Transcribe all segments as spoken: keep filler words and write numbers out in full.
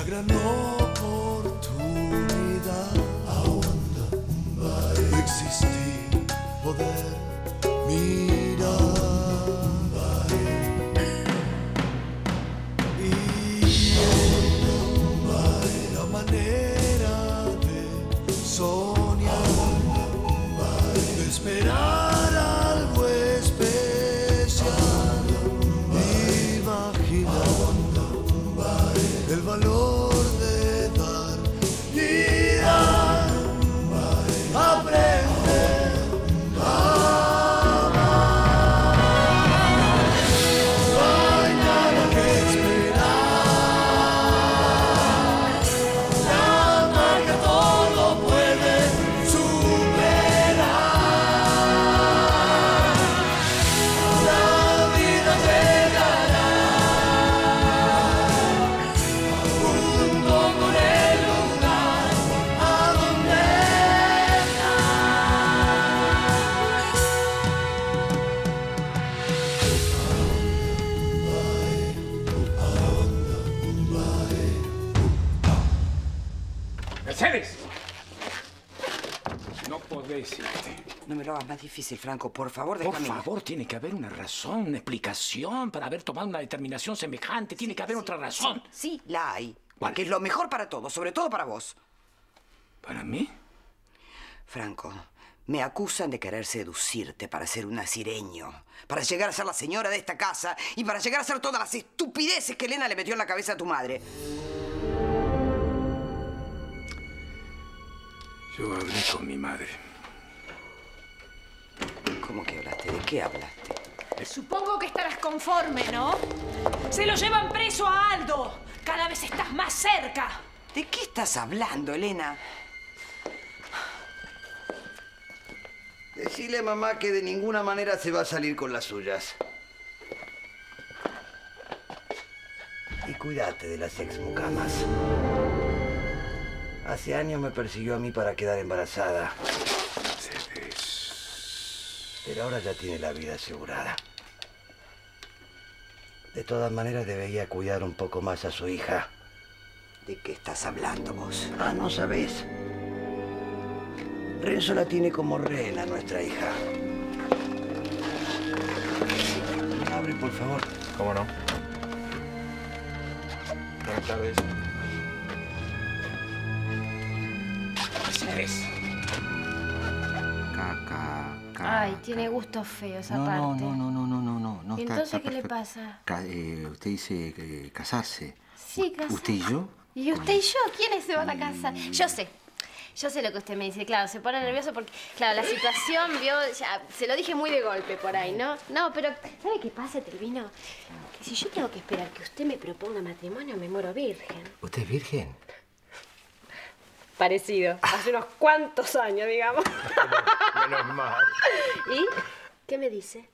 la gran oportunidad de existir, poder mirar. Y la manera de soñar, de esperar algo especial, imaginar el valor de dar y dar, aprender a amar. No hay nada que esperar, la magia todo puede superar. La vida llegará junto con el lugar a donde ¡Mercedes! No podés irte. No me lo hagas más difícil, Franco. Por favor, Por déjame. favor, tiene que haber una razón, una explicación para haber tomado una determinación semejante. Tiene que haber otra razón. Sí, sí, la hay. ¿Cuál? Porque es lo mejor para todos, sobre todo para vos. ¿Para mí? Franco, me acusan de querer seducirte para ser un asireño, para llegar a ser la señora de esta casa y para llegar a hacer todas las estupideces que Elena le metió en la cabeza a tu madre. Yo hablé con mi madre. ¿Cómo que hablaste? ¿De qué hablaste? Supongo que estarás conforme, ¿no? Se lo llevan preso a Aldo. Cada vez estás más cerca. ¿De qué estás hablando, Elena? Decile a mamá que de ninguna manera se va a salir con las suyas. Y cuídate de las exmucamas. Hace años me persiguió a mí para quedar embarazada. Pero ahora ya tiene la vida asegurada. De todas maneras, debería cuidar un poco más a su hija. ¿De qué estás hablando vos? Ah, ¿no sabés? Renzo la tiene como reina, nuestra hija. Abre, por favor. ¿Cómo no? Buenas tardes. Mercedes. Caca, caca. Ay, tiene gusto feo esa no, parte. No, no, no, no, no, no, no. ¿Y está- entonces está qué le perfecto. pasa? Ca- eh, usted dice que casarse. Sí, casarse. ¿Usted y yo? ¿Y usted y yo? ¿Quiénes se van a casar? Yo sé. Yo sé lo que usted me dice. Claro, se pone nervioso porque, claro, la situación, vio, ya, se lo dije muy de golpe por ahí, ¿no? No, pero, ¿sabe qué pasa, Telvino? Que si yo tengo que esperar que usted me proponga matrimonio, me muero virgen. ¿Usted es virgen? Parecido. Hace unos cuantos años, digamos. Menos mal. ¿Y qué me dice?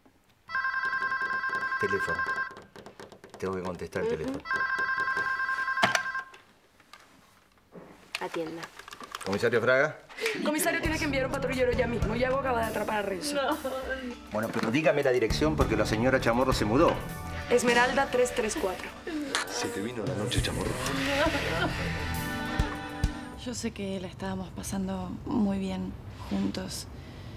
Teléfono. Tengo que contestar el Uh-huh. teléfono. Atienda. ¿Comisario Fraga? Comisario, tiene que enviar un patrullero ya mismo. Yago acaba de atrapar a Renzo. Bueno, pero dígame la dirección porque la señora Chamorro se mudó. Esmeralda tres tres cuatro. Se te vino la noche, Chamorro. Yo sé que la estábamos pasando muy bien juntos.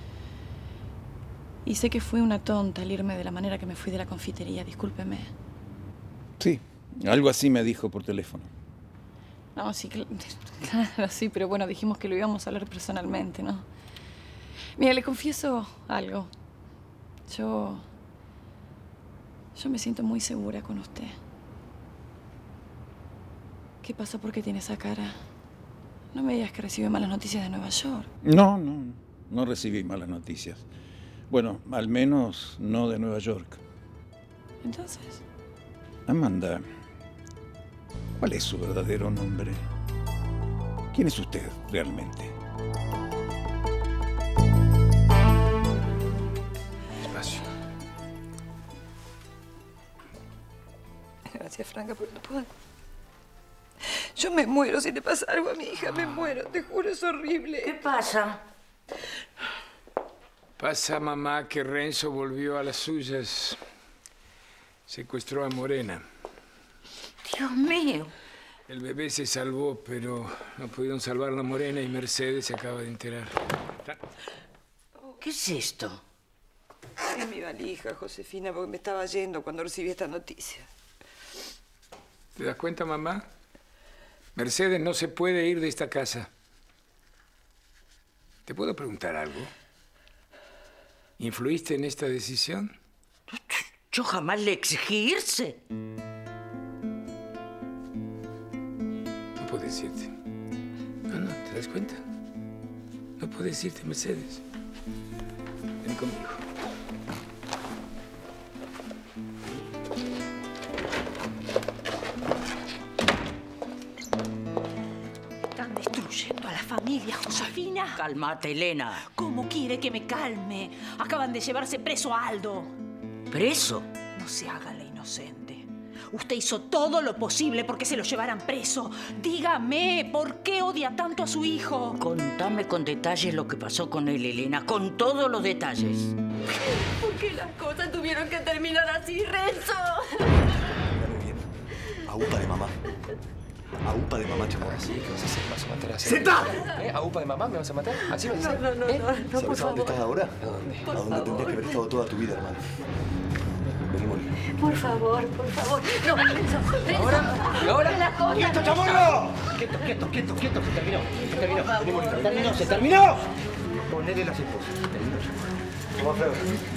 Y sé que fui una tonta al irme de la manera que me fui de la confitería. Discúlpeme. Sí, algo así me dijo por teléfono. No, sí, cl- claro, sí, pero bueno, dijimos que lo íbamos a hablar personalmente, ¿no? Mira, le confieso algo. Yo... Yo me siento muy segura con usted. ¿Qué pasa? ¿Por qué tiene esa cara? No me digas que recibe malas noticias de Nueva York. No, no, no recibí malas noticias. Bueno, al menos no de Nueva York. Entonces... Amanda, ¿cuál es su verdadero nombre? ¿Quién es usted realmente? Despacio. Gracias, Franca, pero no puedo... Yo me muero si le pasa algo a mi hija, me muero, te juro, es horrible. ¿Qué pasa? Pasa, mamá, que Renzo volvió a las suyas. Secuestró a Morena. Dios mío. El bebé se salvó, pero no pudieron salvar a la Morena y Mercedes se acaba de enterar. ¿Qué es esto? Es mi valija, Josefina, porque me estaba yendo cuando recibí esta noticia. ¿Te das cuenta, mamá? Mercedes no se puede ir de esta casa. ¿Te puedo preguntar algo? ¿Influiste en esta decisión? Yo jamás le exigí irse. No puedes irte. No, no, ¿te das cuenta? No puedes irte, Mercedes. Ven conmigo. Están destruyendo a la familia, Josefina. Cálmate, Elena. ¿Cómo quiere que me calme? Acaban de llevarse preso a Aldo. ¿Preso? No se haga la inocente. Usted hizo todo lo posible porque se lo llevaran preso. Dígame, ¿por qué odia tanto a su hijo? Contame con detalles lo que pasó con él, Elena. Con todos los detalles. ¿Por qué las cosas tuvieron que terminar así, Renzo? Mírame bien. Agupa de mamá. Agupa de mamá, Chamorro. ¿Así? ¿Qué vas a hacer? ¿Me vas a matar así? ¡Zeta! ¿Eh? ¿Agupa de mamá? ¿Me vas a matar? ¿Así vas a hacer? No, no, no, ¿Eh? no, no, ¿Sabes por a dónde estás favor. ahora? ¿A dónde? A dónde tendrías que haber estado toda tu vida, hermano. Vení, Mori. Por favor, por favor. No, Renzo, Renzo. ¿Ahora? ¿Y ahora? La cosa. ¡Quieto, Chamorro! Quieto, quieto, quieto, quieto, se terminó. Se terminó. Vení, Mori. Se terminó, se terminó. Ponele las esposas. Se terminó. Toma, Fredo.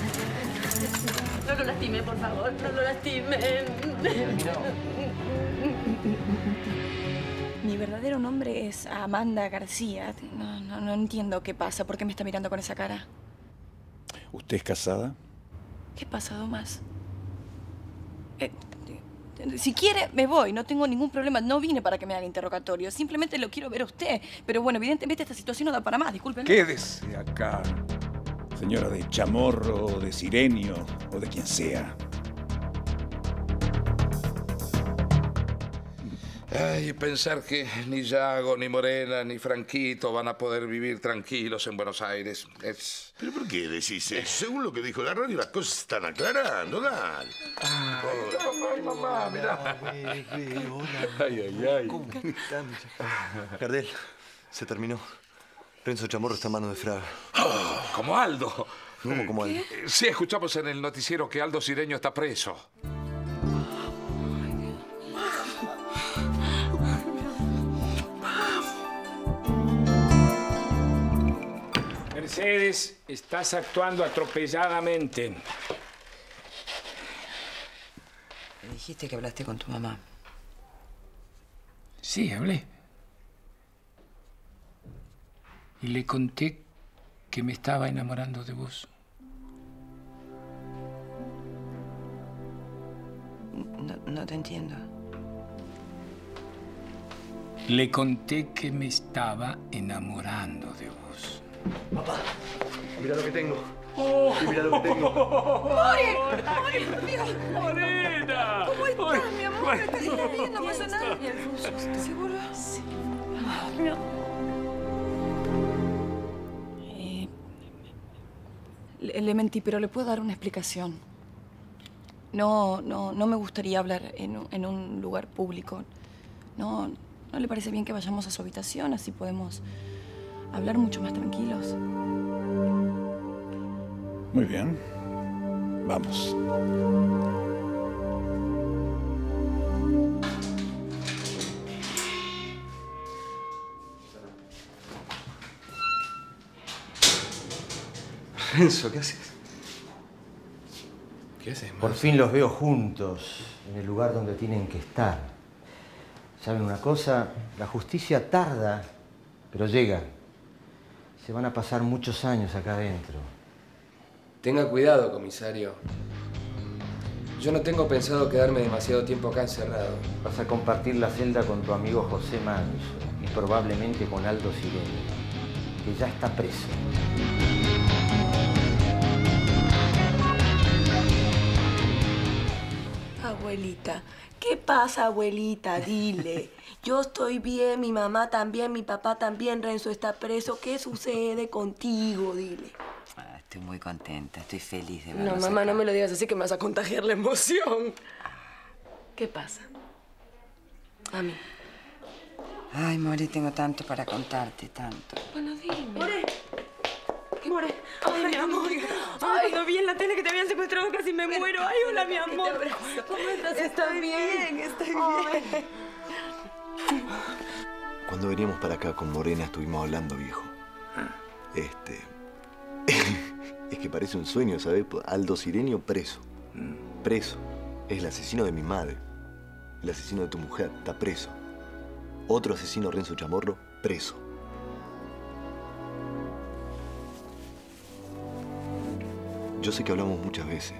No lo lastime, por favor. No lo lastime. Mi verdadero nombre es Amanda García. No, no, no entiendo qué pasa. ¿Por qué me está mirando con esa cara? ¿Usted es casada? ¿Qué pasa, Tomás? Eh, eh, si quiere, me voy. No tengo ningún problema. No vine para que me haga interrogatorio. Simplemente lo quiero ver a usted. Pero bueno, evidentemente esta situación no da para más. Disculpen. Quédese acá, señora de Chamorro, o de Sirenio, o de quien sea. Ay, pensar que ni Yago, ni Morena, ni Franquito van a poder vivir tranquilos en Buenos Aires. Es... ¿Pero por qué decís eso? Según lo que dijo la radio, las cosas se están aclarando, dale. Ay, ay, mamá, mirá. Ay, hola. Ay, ay, ay. ¿Cómo están? Gardel, se terminó. Renzo Chamorro está en manos de Fraga. Oh, como Aldo. ¿Cómo, como Aldo? Sí, escuchamos en el noticiero que Aldo Sireño está preso. Mercedes, estás actuando atropelladamente. Me dijiste que hablaste con tu mamá. Sí, hablé. Y le conté que me estaba enamorando de vos. No, no te entiendo. Le conté que me estaba enamorando de vos. Papá, mira lo que tengo. Oh. Sí, mira lo que tengo. ¡Mori! ¡Mori! Dios. ¡Morena! ¿Cómo estás, mi amor? ¿Estás bien? ¿No pasa nada? ¿Y Alfonso? ¿Estás seguro? Sí. Ah, mi amor. Eh, le, le mentí, pero le puedo dar una explicación. No, no, no me gustaría hablar en, un- en un lugar público. No, ¿no le parece bien que vayamos a su habitación? Así podemos hablar mucho más tranquilos. Muy bien. Vamos. Renzo, ¿qué haces? ¿Qué haces, Por fin los veo juntos, en el lugar donde tienen que estar. ¿Saben una cosa? La justicia tarda, pero llega. Se van a pasar muchos años acá adentro. Tenga cuidado, comisario. Yo no tengo pensado quedarme demasiado tiempo acá encerrado. Vas a compartir la celda con tu amigo José Manso y probablemente con Aldo Sireño, que ya está preso. Abuelita, ¿qué pasa, abuelita? Dile. Yo estoy bien, mi mamá también, mi papá también, Renzo está preso. ¿Qué sucede contigo? Dile. Ah, estoy muy contenta, estoy feliz de No, verlos mamá, acá. no me lo digas así que me vas a contagiar la emoción. ¿Qué pasa? Mami, Ay, More, tengo tanto para contarte, tanto. Bueno, dime. More. More. Ay, mi amor. Ay, cuando vi en la tele que te habían secuestrado casi me muero. Ay, hola, mi amor. ¿Cómo estás? Estoy bien, estoy bien. Cuando veníamos para acá con Morena estuvimos hablando, viejo. Este... es que parece un sueño, ¿sabes? Aldo Cireño preso. Preso. Es el asesino de mi madre. El asesino de tu mujer está preso. Otro asesino, Renzo Chamorro, preso. Yo sé que hablamos muchas veces.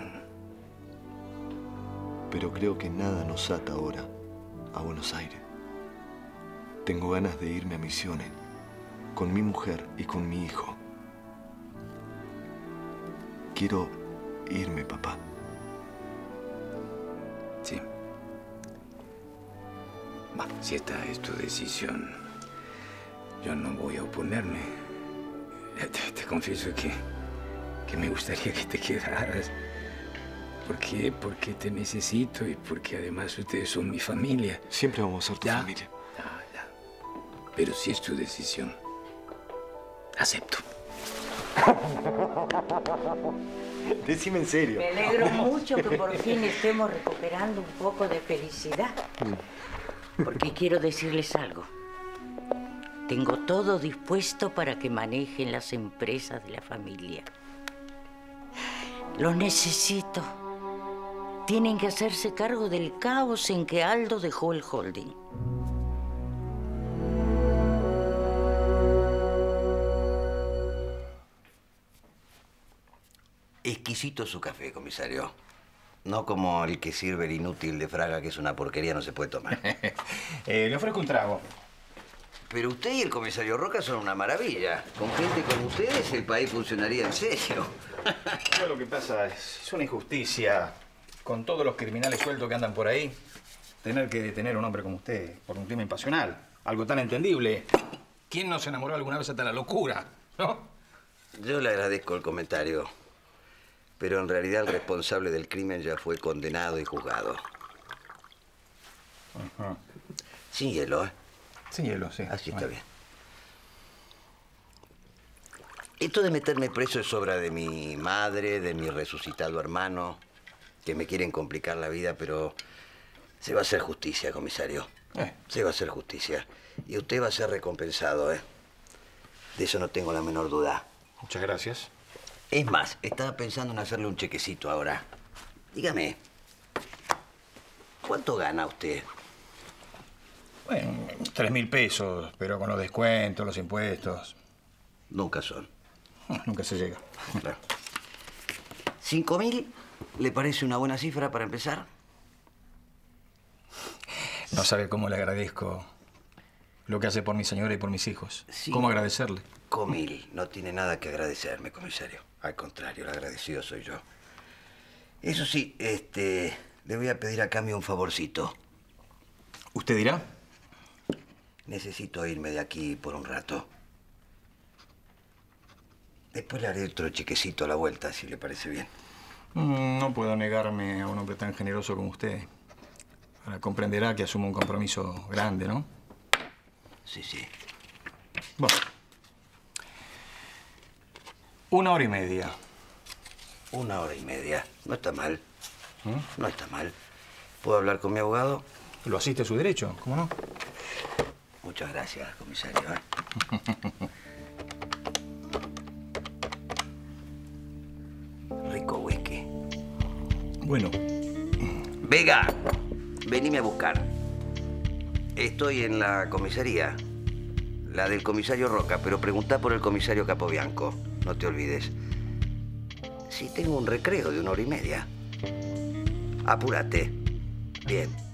Pero creo que nada nos ata ahora a Buenos Aires. Tengo ganas de irme a Misiones, con mi mujer y con mi hijo. Quiero irme, papá. Sí. Bueno, si esta es tu decisión, yo no voy a oponerme. Te, te confieso que, que me gustaría que te quedaras. ¿Por qué? Porque te necesito y porque además ustedes son mi familia. Siempre vamos a ser tu ¿Ya? familia. Pero si es tu decisión, acepto. Decime en serio. Me alegro mucho que por fin estemos recuperando un poco de felicidad. Porque quiero decirles algo. Tengo todo dispuesto para que manejen las empresas de la familia. Los necesito. Tienen que hacerse cargo del caos en que Aldo dejó el holding. Exquisito su café, comisario. No como el que sirve el inútil de Fraga, que es una porquería, no se puede tomar. eh, le ofrezco un trago. Pero usted y el comisario Roca son una maravilla. Con gente como ustedes, el país funcionaría en serio. Bueno, lo que pasa es, es una injusticia. Con todos los criminales sueltos que andan por ahí, tener que detener a un hombre como usted por un crimen pasional. Algo tan entendible. ¿Quién no se enamoró alguna vez hasta la locura? ¿No? Yo le agradezco el comentario. Pero en realidad el responsable del crimen ya fue condenado y juzgado. Ajá. Sin hielo, ¿eh? Sin hielo, sí. Así está bueno. bien. Esto de meterme preso es obra de mi madre, de mi resucitado hermano, que me quieren complicar la vida, pero se va a hacer justicia, comisario. Eh. Se va a hacer justicia. Y usted va a ser recompensado, ¿eh? De eso no tengo la menor duda. Muchas gracias. Es más, estaba pensando en hacerle un chequecito ahora. Dígame, ¿cuánto gana usted? Bueno, tres mil pesos, pero con los descuentos, los impuestos. Nunca son. Nunca se llega. Claro. ¿Cinco mil le parece una buena cifra para empezar? No sabe cómo le agradezco lo que hace por mi señora y por mis hijos. Sí. ¿Cómo agradecerle? Cinco mil. No tiene nada que agradecerme, comisario. Al contrario, el agradecido soy yo. Eso sí, este, le voy a pedir a cambio un favorcito. ¿Usted dirá? Necesito irme de aquí por un rato. Después le haré otro chequecito a la vuelta, si le parece bien. Mm, no puedo negarme a un hombre tan generoso como usted. Ahora comprenderá que asumo un compromiso grande, ¿no? Sí, sí. Bueno. Una hora y media. Una hora y media. No está mal. ¿Mm? No está mal. ¿Puedo hablar con mi abogado? Lo asiste a su derecho, ¿cómo no? Muchas gracias, comisario. ¿eh? Rico whisky. Bueno. Vega, venime a buscar. Estoy en la comisaría. La del comisario Roca, pero preguntá por el comisario Capobianco. No te olvides. Sí, tengo un recreo de una hora y media. Apúrate. Bien.